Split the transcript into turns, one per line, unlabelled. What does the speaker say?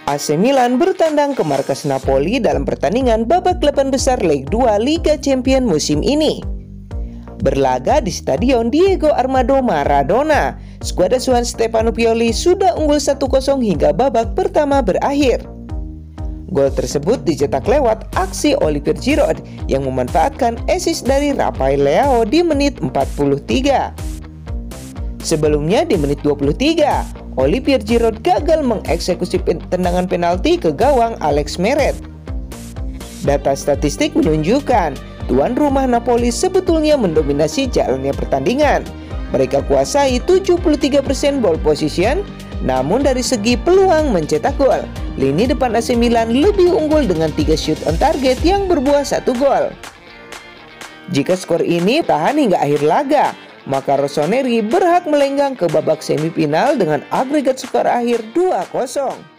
AC Milan bertandang ke markas Napoli dalam pertandingan babak 8 besar leg 2 Liga Champions musim ini. Berlaga di Stadion Diego Armando Maradona, skuad asuhan Stefano Pioli sudah unggul 1-0 hingga babak pertama berakhir. Gol tersebut dicetak lewat aksi Olivier Giroud yang memanfaatkan assist dari Rafael Leao di menit 43. Sebelumnya di menit 23, Olivier Giroud gagal mengeksekusi tendangan penalti ke gawang Alex Meret. Data statistik menunjukkan tuan rumah Napoli sebetulnya mendominasi jalannya pertandingan. Mereka kuasai 73% ball position, namun dari segi peluang mencetak gol, lini depan AC Milan lebih unggul dengan 3 shoot on target yang berbuah 1 gol. Jika skor ini tahan hingga akhir laga, maka Rossoneri berhak melenggang ke babak semifinal dengan agregat skor akhir 2-0.